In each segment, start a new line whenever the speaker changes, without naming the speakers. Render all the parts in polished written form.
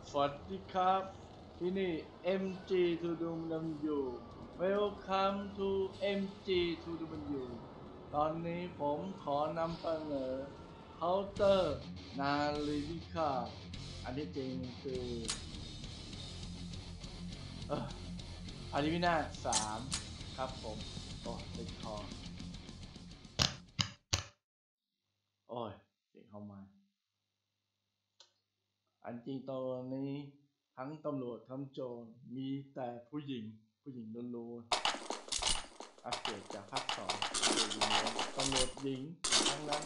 สวัสดีครับที่นี่ MG to do W Welcome to MG to do W ตอนนี้ผมขอนำเสนอเคาน์เตอร์นาฬิกาอันที่จริงคืออาริวินาศ3ครับผมโอ้ติดคอโอ้ยเสียงเข้ามาอันจริงตอนนี้ทั้งตำรวจทั้งโจรมีแต่ผู้หญิงล้วนๆอัปเดตจากภาค2ตำรวจหญิงทั้งนั้น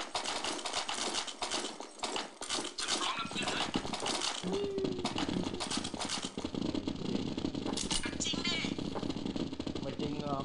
จริงดิไม่จริงหรอก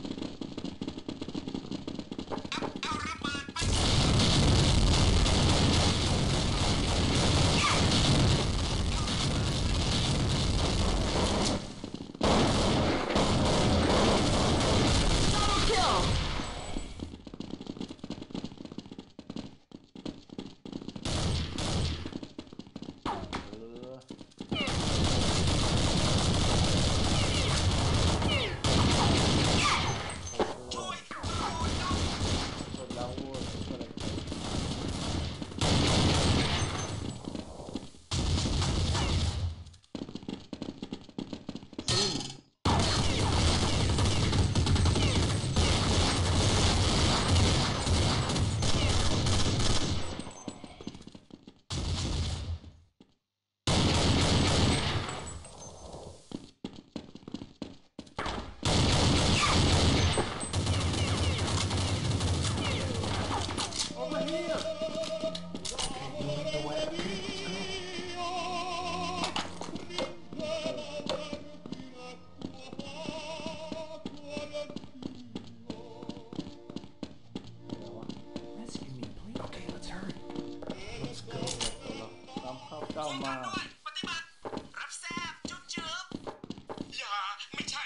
เก้ามาปฏิบัติรับแซบจุ๊บจึ๊บอย่าไม่ใช่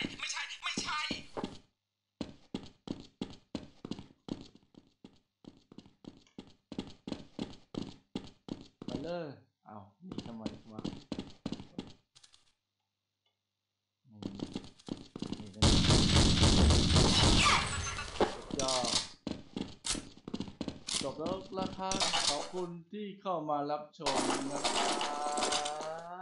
ไปเลยเอานี่ทำไมวะนี่กันจบแล้วราคาขอบคุณที่เข้ามารับชมนะครับ